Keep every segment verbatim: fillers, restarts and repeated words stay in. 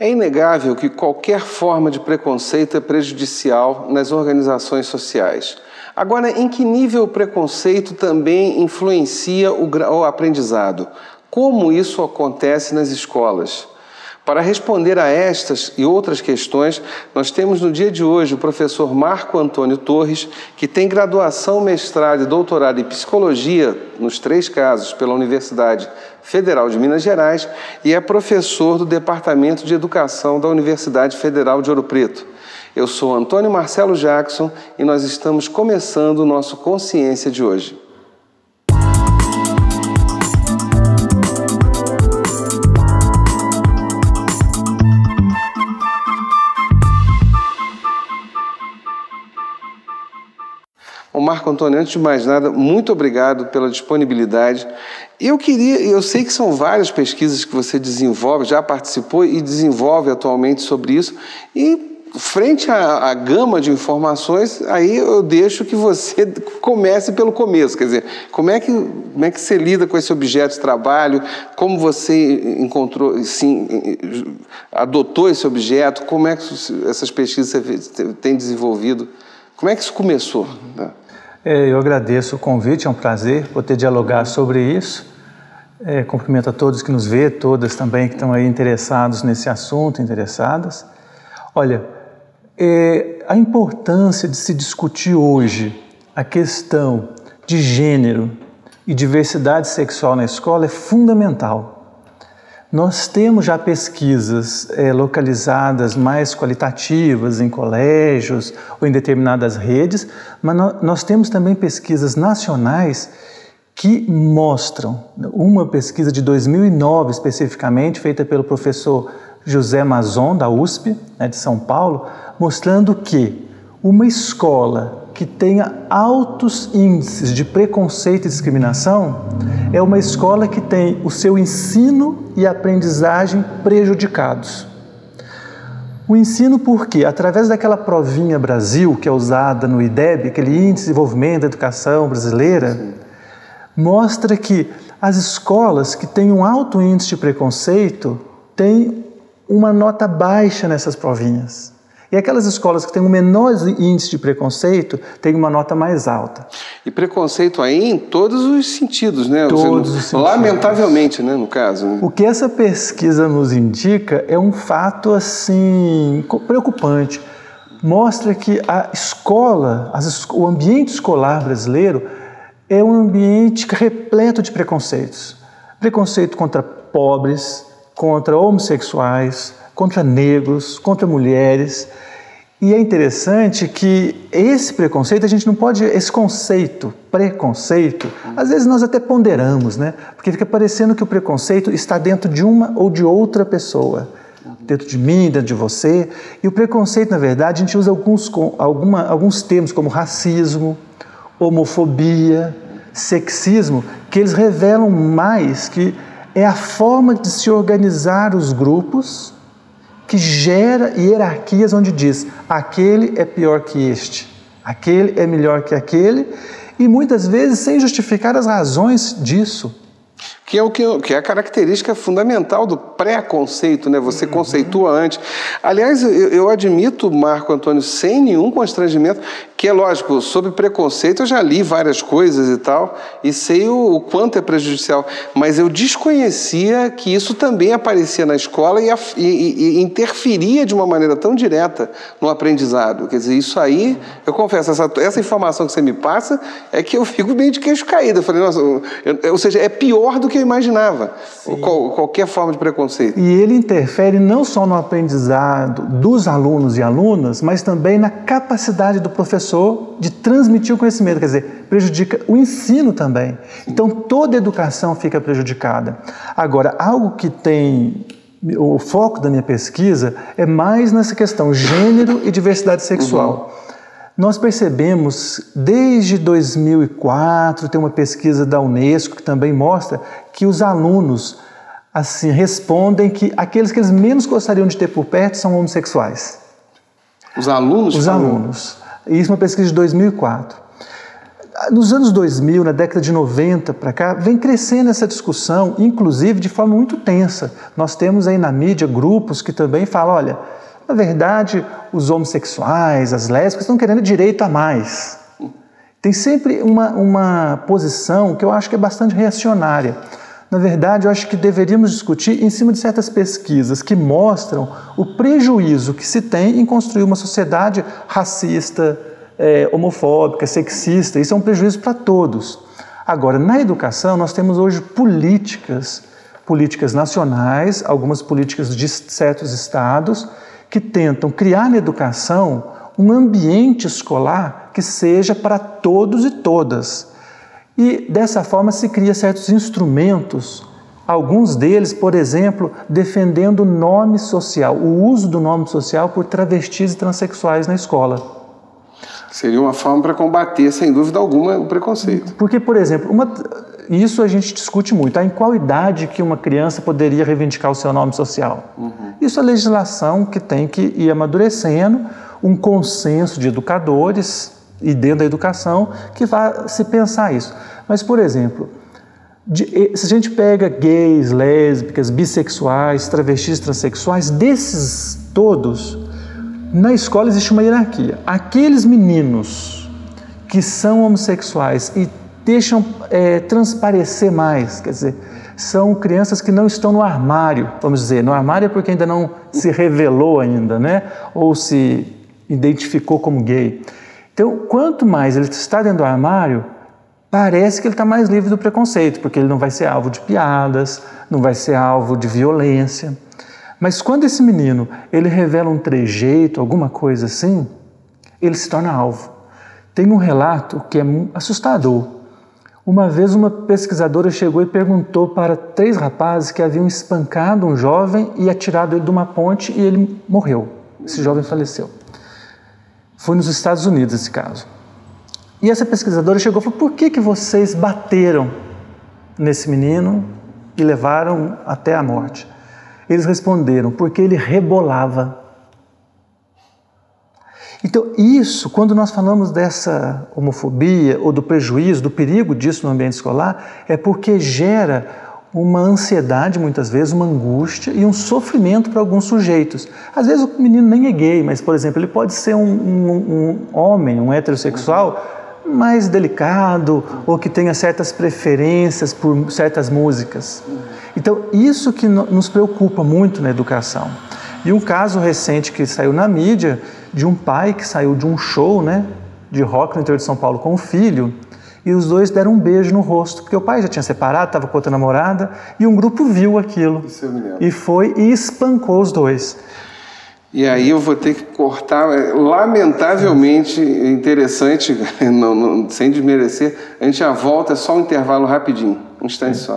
É inegável que qualquer forma de preconceito é prejudicial nas organizações sociais. Agora, em que nível o preconceito também influencia o, o aprendizado? Como isso acontece nas escolas? Para responder a estas e outras questões, nós temos no dia de hoje o professor Marco Antônio Torres, que tem graduação, mestrado e doutorado em Psicologia, nos três casos, pela Universidade Federal de Minas Gerais, e é professor do Departamento de Educação da Universidade Federal de Ouro Preto. Eu sou Antônio Marcelo Jackson e nós estamos começando o nosso Consciência de hoje. O Marco Antônio, antes de mais nada, muito obrigado pela disponibilidade. Eu queria, eu sei que são várias pesquisas que você desenvolve, já participou e desenvolve atualmente sobre isso, e frente à, à gama de informações, aí eu deixo que você comece pelo começo, quer dizer, como é que, como é que você lida com esse objeto de trabalho, como você encontrou, sim, adotou esse objeto, como é que essas pesquisas você tem desenvolvido, como é que isso começou? É, eu agradeço o convite, é um prazer poder dialogar sobre isso. É, cumprimento a todos que nos vê, todas também que estão aí interessados nesse assunto, interessadas. Olha, é, a importância de se discutir hoje a questão de gênero e diversidade sexual na escola é fundamental. Nós temos já pesquisas é, localizadas mais qualitativas em colégios ou em determinadas redes, mas no, nós temos também pesquisas nacionais que mostram, uma pesquisa de dois mil e nove especificamente, feita pelo professor José Mazon, da U S P, né, de São Paulo, mostrando que uma escola que tenha altos índices de preconceito e discriminação é uma escola que tem o seu ensino e aprendizagem prejudicados. O ensino porque, através daquela provinha Brasil, que é usada no I D E B, aquele Índice de Desenvolvimento da Educação Brasileira, sim, mostra que as escolas que têm um alto índice de preconceito têm uma nota baixa nessas provinhas. E aquelas escolas que têm um menor índice de preconceito têm uma nota mais alta. E preconceito aí em todos os sentidos, né? Todos os sentidos. Lamentavelmente, né, no caso. O que essa pesquisa nos indica é um fato, assim, preocupante. Mostra que a escola, as, o ambiente escolar brasileiro é um ambiente repleto de preconceitos. Preconceito contra pobres, contra homossexuais, contra negros, contra mulheres. E é interessante que esse preconceito, a gente não pode, esse conceito, preconceito, às vezes nós até ponderamos, né? Porque fica parecendo que o preconceito está dentro de uma ou de outra pessoa, dentro de mim, dentro de você. E o preconceito, na verdade, a gente usa alguns, alguma, alguns termos como racismo, homofobia, sexismo, que eles revelam mais que é a forma de se organizar os grupos que gera hierarquias onde diz aquele é pior que este, aquele é melhor que aquele, e muitas vezes sem justificar as razões disso. Que é, o que, que é a característica fundamental do pré-conceito, né? Você uhum. conceitua antes. Aliás, eu, eu admito, Marco Antônio, sem nenhum constrangimento, que é lógico, sobre preconceito eu já li várias coisas e tal, e sei o, o quanto é prejudicial, mas eu desconhecia que isso também aparecia na escola e, e, e interferia de uma maneira tão direta no aprendizado. Quer dizer, isso aí, eu confesso, essa, essa informação que você me passa é que eu fico meio de queixo caído. Eu falei, nossa, eu, eu, ou seja, é pior do que eu imaginava, qual, qualquer forma de preconceito. E ele interfere não só no aprendizado dos alunos e alunas, mas também na capacidade do professor de transmitir o conhecimento, quer dizer, prejudica o ensino também. Então, toda a educação fica prejudicada. Agora, algo que tem... O foco da minha pesquisa é mais nessa questão gênero e diversidade sexual. Uhum. Nós percebemos, desde dois mil e quatro, tem uma pesquisa da Unesco que também mostra que os alunos assim, respondem que aqueles que eles menos gostariam de ter por perto são homossexuais. Os alunos? Os alunos. Isso é uma pesquisa de dois mil e quatro. nos anos dois mil, na década de noventa para cá, vem crescendo essa discussão, inclusive de forma muito tensa. Nós temos aí na mídia grupos que também falam, olha, na verdade, os homossexuais, as lésbicas estão querendo direito a mais. Tem sempre uma, uma posição que eu acho que é bastante reacionária. Na verdade, eu acho que deveríamos discutir em cima de certas pesquisas que mostram o prejuízo que se tem em construir uma sociedade racista, é, homofóbica, sexista. Isso é um prejuízo para todos. Agora, na educação, nós temos hoje políticas, políticas nacionais, algumas políticas de certos estados, que tentam criar na educação um ambiente escolar que seja para todos e todas. E dessa forma se cria certos instrumentos, alguns deles, por exemplo, defendendo o nome social, o uso do nome social por travestis e transexuais na escola. Seria uma forma para combater, sem dúvida alguma, o preconceito. Porque, por exemplo, uma, isso a gente discute muito, tá? Em qual idade que uma criança poderia reivindicar o seu nome social? Uhum. Isso é legislação que tem que ir amadurecendo, um consenso de educadores e dentro da educação que vai se pensar isso. Mas, por exemplo, de, se a gente pega gays, lésbicas, bissexuais, travestis, transexuais, desses todos, na escola existe uma hierarquia. Aqueles meninos que são homossexuais e deixam é, transparecer mais, quer dizer, são crianças que não estão no armário, vamos dizer, no armário é porque ainda não se revelou ainda, né? Ou se identificou como gay. Então, quanto mais ele está dentro do armário, parece que ele está mais livre do preconceito, porque ele não vai ser alvo de piadas, não vai ser alvo de violência. Mas quando esse menino, ele revela um trejeito, alguma coisa assim, ele se torna alvo. Tem um relato que é assustador. Uma vez uma pesquisadora chegou e perguntou para três rapazes que haviam espancado um jovem e atirado ele de uma ponte e ele morreu. Esse jovem faleceu. Foi nos Estados Unidos esse caso. E essa pesquisadora chegou e falou, por que que vocês bateram nesse menino e levaram até a morte? Eles responderam, porque ele rebolava. Então, isso, quando nós falamos dessa homofobia ou do prejuízo, do perigo disso no ambiente escolar, é porque gera uma ansiedade, muitas vezes, uma angústia e um sofrimento para alguns sujeitos. Às vezes o menino nem é gay, mas, por exemplo, ele pode ser um, um, um homem, um heterossexual, mais delicado ou que tenha certas preferências por certas músicas. Então, isso que nos preocupa muito na educação. E um caso recente que saiu na mídia, de um pai que saiu de um show, né, de rock no interior de São Paulo com o filho, e os dois deram um beijo no rosto, porque o pai já tinha separado, estava com outra namorada, e um grupo viu aquilo, e foi e espancou os dois. E aí eu vou ter que cortar, lamentavelmente interessante, não, não, sem desmerecer, a gente já volta, é só um intervalo rapidinho, um instante só.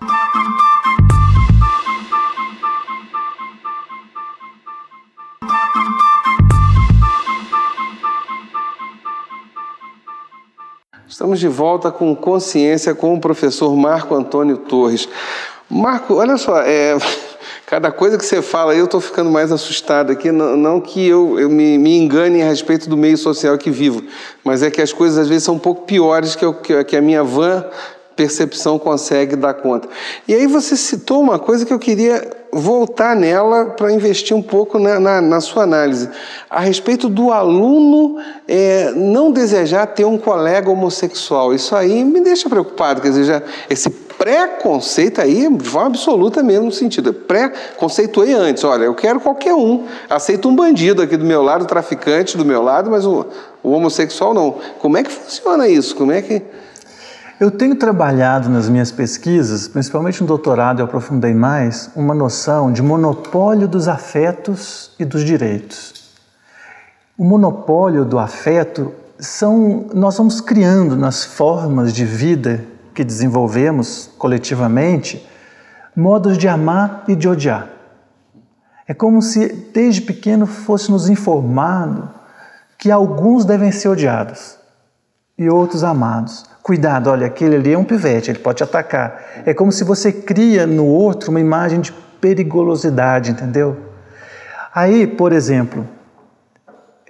Estamos de volta com Consciência com o professor Marco Antônio Torres. Marco, olha só, é, cada coisa que você fala aí eu estou ficando mais assustado aqui, não, não que eu, eu me, me engane a respeito do meio social que vivo, mas é que as coisas às vezes são um pouco piores que, eu, que a minha vã percepção consegue dar conta. E aí você citou uma coisa que eu queria voltar nela para investir um pouco na, na, na sua análise, a respeito do aluno é, não desejar ter um colega homossexual. Isso aí me deixa preocupado, quer dizer, já, esse preconceito aí, de forma absoluta mesmo no sentido, pré-conceituei antes, olha, eu quero qualquer um, aceito um bandido aqui do meu lado, traficante do meu lado, mas o, o homossexual não. Como é que funciona isso? Como é que... Eu tenho trabalhado nas minhas pesquisas, principalmente no doutorado eu aprofundei mais, uma noção de monopólio dos afetos e dos direitos. O monopólio do afeto são, nós vamos criando nas formas de vida que desenvolvemos coletivamente, modos de amar e de odiar. É como se desde pequeno fosse nos informado que alguns devem ser odiados e outros amados. Cuidado, olha, aquele ali é um pivete, ele pode te atacar. É como se você cria no outro uma imagem de periculosidade, entendeu? Aí, por exemplo,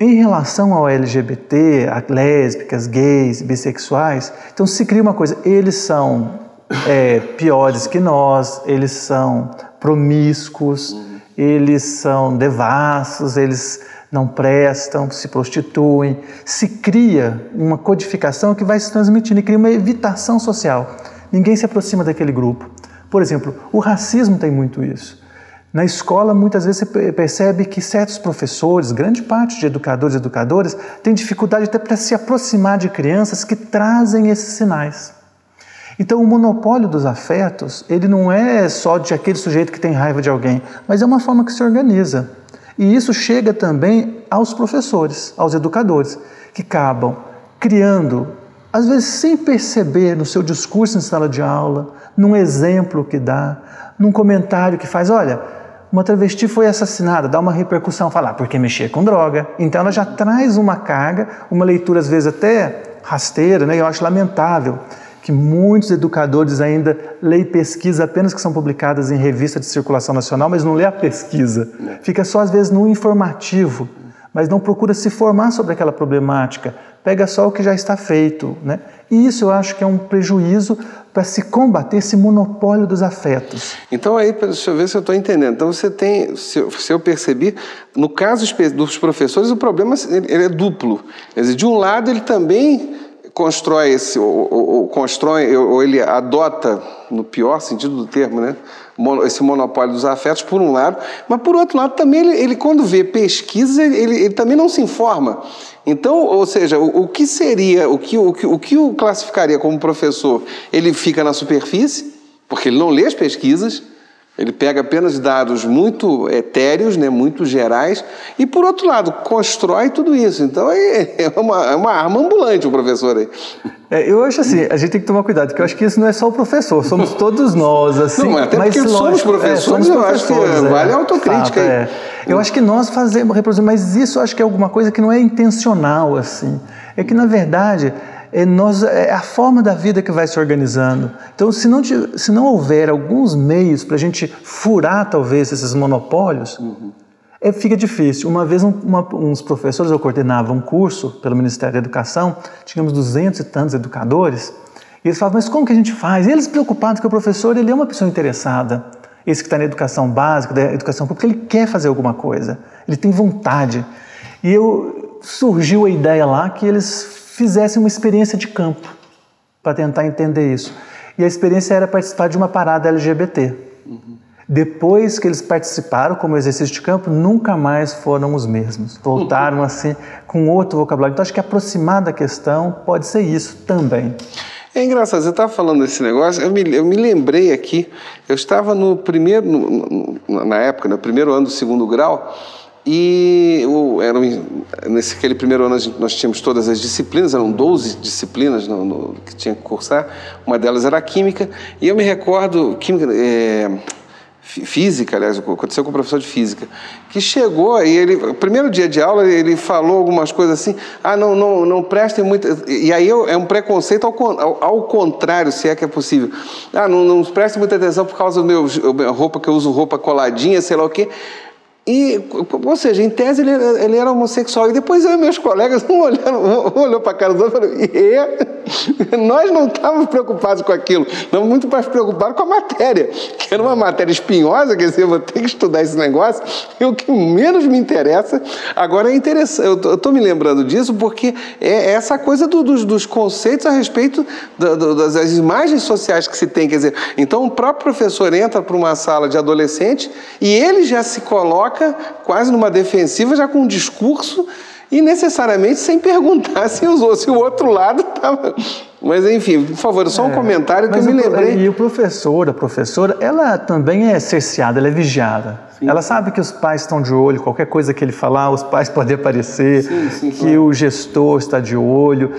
Em relação ao L G B T, a lésbicas, gays, bissexuais, então se cria uma coisa, eles são é, piores que nós, eles são promíscuos, uhum. eles são devassos, eles não prestam, se prostituem. Se cria uma codificação que vai se transmitindo e cria uma evitação social. Ninguém se aproxima daquele grupo. Por exemplo, o racismo tem muito isso. Na escola, muitas vezes você percebe que certos professores, grande parte de educadores e educadoras, têm dificuldade até para se aproximar de crianças que trazem esses sinais. Então, o monopólio dos afetos, ele não é só de aquele sujeito que tem raiva de alguém, mas é uma forma que se organiza. E isso chega também aos professores, aos educadores, que acabam criando, às vezes sem perceber, no seu discurso em sala de aula, num exemplo que dá, num comentário que faz, olha, uma travesti foi assassinada, dá uma repercussão, fala, ah, porque mexer com droga. Então ela já traz uma carga, uma leitura às vezes até rasteira, né? Eu acho lamentável que muitos educadores ainda leem pesquisas apenas que são publicadas em revista de circulação nacional, mas não lê a pesquisa. Fica só às vezes no informativo, mas não procura se formar sobre aquela problemática. Pega só o que já está feito, né? E isso eu acho que é um prejuízo para se combater esse monopólio dos afetos. Então aí, deixa eu ver se eu estou entendendo. Então você tem, se eu, se eu percebi, no caso dos professores, o problema ele é duplo. Quer dizer, de um lado ele também constrói esse, ou, ou, ou constrói, ou ele adota, no pior sentido do termo, né, esse monopólio dos afetos, por um lado, mas por outro lado também ele, ele quando vê pesquisas, ele, ele, ele também não se informa. Então, ou seja, o, o que seria, o que, o, que, o que o classificaria como professor, ele fica na superfície, porque ele não lê as pesquisas, ele pega apenas dados muito etéreos, né, muito gerais, e, por outro lado, constrói tudo isso. Então, é uma, é uma arma ambulante o professor aí. É, eu acho assim, a gente tem que tomar cuidado, porque eu acho que isso não é só o professor, somos todos nós, assim. Não, até mas porque lógico, somos professores, é, somos eu acho que é, vale a autocrítica. Fato, é. Eu acho que nós fazemos, reproduzimos, mas isso eu acho que é alguma coisa que não é intencional, assim. É que, na verdade, é, nós, é a forma da vida que vai se organizando. Então, se não, se não houver alguns meios para a gente furar, talvez, esses monopólios, uhum. é, fica difícil. Uma vez, um, uma, uns professores, eu coordenava um curso pelo Ministério da Educação, tínhamos duzentos e tantos educadores, e eles falavam, mas como que a gente faz? E eles preocupados que o professor ele é uma pessoa interessada, esse que está na educação básica, da educação pública, ele quer fazer alguma coisa, ele tem vontade. E eu, surgiu a ideia lá que eles fizessem uma experiência de campo para tentar entender isso. E a experiência era participar de uma parada L G B T. Uhum. Depois que eles participaram como exercício de campo, nunca mais foram os mesmos. Voltaram uhum. assim com outro vocabulário. Então acho que aproximar da questão pode ser isso também. É engraçado, você estava falando desse negócio, eu me, eu me lembrei aqui, eu estava no primeiro, no, no, na época, no primeiro ano do segundo grau, e eu, era, nesse aquele primeiro ano nós tínhamos todas as disciplinas, eram doze disciplinas no, no, que tinha que cursar, uma delas era a química, e eu me recordo, química, é, física, aliás, aconteceu com o professor de física, que chegou e ele, no primeiro dia de aula, ele falou algumas coisas assim, ah, não, não, não prestem muito, e aí é um preconceito ao, ao, ao contrário, se é que é possível, ah, não, não prestem muita atenção por causa do meu minha roupa, que eu uso roupa coladinha, sei lá o quê. E, ou seja, em tese ele era, ele era homossexual. E depois eu e meus colegas um olharam, um olhou para a cara do outro e falou, e nós não estávamos preocupados com aquilo, estávamos muito mais preocupados com a matéria, que era uma matéria espinhosa, quer dizer, eu vou ter que estudar esse negócio, e o que menos me interessa. Agora é interessante, eu estou me lembrando disso porque é essa coisa do, dos, dos conceitos a respeito da, do, das, das imagens sociais que se tem, quer dizer, então o próprio professor entra para uma sala de adolescente e ele já se coloca quase numa defensiva, já com um discurso e necessariamente sem perguntar se, os, se o outro lado estava... Mas enfim, por favor, só um é, comentário que eu me lembrei. E o professor, a professora, ela também é cerceada, ela é vigiada. Sim. Ela sabe que os pais estão de olho, qualquer coisa que ele falar, os pais podem aparecer, sim, sim, que claro. O gestor está de olho.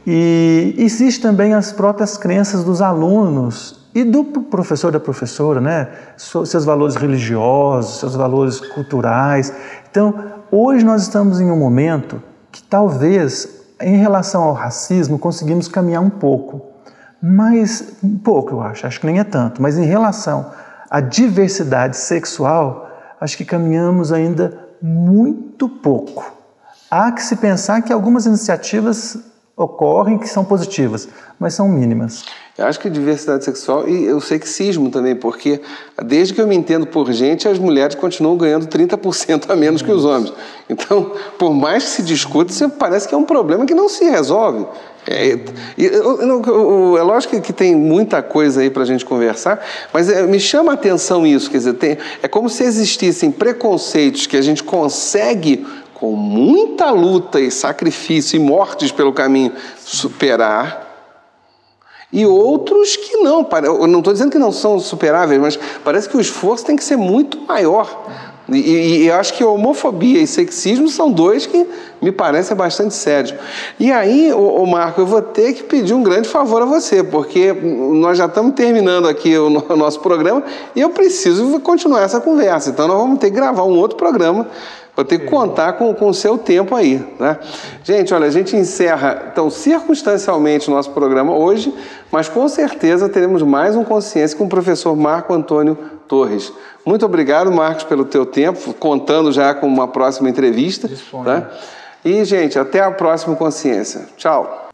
E existe também as próprias crenças dos alunos e do professor, da professora, né? Seus valores religiosos, seus valores culturais. Então, hoje nós estamos em um momento que talvez, em relação ao racismo, conseguimos caminhar um pouco. Mas, um pouco eu acho, acho que nem é tanto. Mas em relação à diversidade sexual, acho que caminhamos ainda muito pouco. Há que se pensar que algumas iniciativas ocorrem que são positivas, mas são mínimas. Eu acho que diversidade sexual e o sexismo também, porque desde que eu me entendo por gente, as mulheres continuam ganhando trinta por cento a menos que os homens. Então, por mais que se discute, parece que é um problema que não se resolve. É, é, é lógico que tem muita coisa aí para a gente conversar, mas é, me chama a atenção isso, quer dizer, tem, é como se existissem preconceitos que a gente consegue, com muita luta e sacrifício e mortes pelo caminho, superar, e outros que não. Eu não estou dizendo que não são superáveis, mas parece que o esforço tem que ser muito maior. E, e, e eu acho que homofobia e sexismo são dois que me parecem bastante sérios. E aí, ô, ô Marco, eu vou ter que pedir um grande favor a você, porque nós já estamos terminando aqui o, o nosso programa e eu preciso continuar essa conversa. Então nós vamos ter que gravar um outro programa. Vou ter que contar com, com o seu tempo aí, né? Gente, olha, a gente encerra, então, circunstancialmente o nosso programa hoje, mas com certeza teremos mais um Consciência com o professor Marco Antônio Torres. Muito obrigado, Marcos, pelo teu tempo, contando já com uma próxima entrevista. Tá? E, gente, até a próxima Consciência. Tchau.